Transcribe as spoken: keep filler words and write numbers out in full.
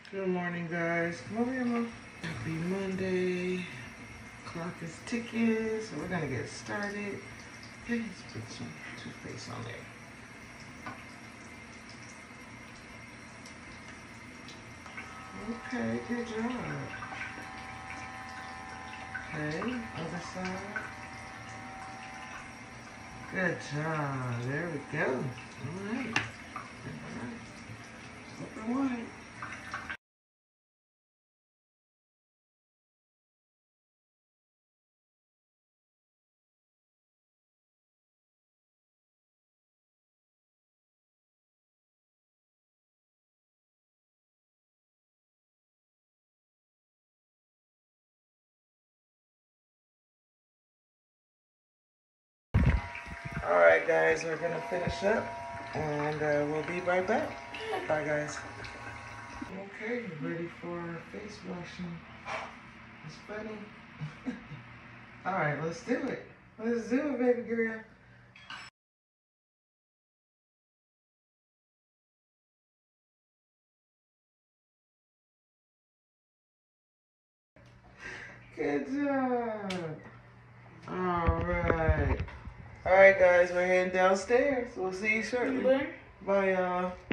Good morning, guys. Come over here, Mom. Happy Monday. Clock is ticking, so we're gonna get started. Okay, let's put some toothpaste on there. Okay, good job. Okay, other side. Good job. There we go. All right. All right. Open wide. Alright guys, we're going to finish up and uh, we'll be right back. Bye guys. Okay, ready for face washing. It's funny. Alright, let's do it. Let's do it, baby girl. Good job. Alright. Alright guys, we're heading downstairs. We'll see you shortly. Bye y'all.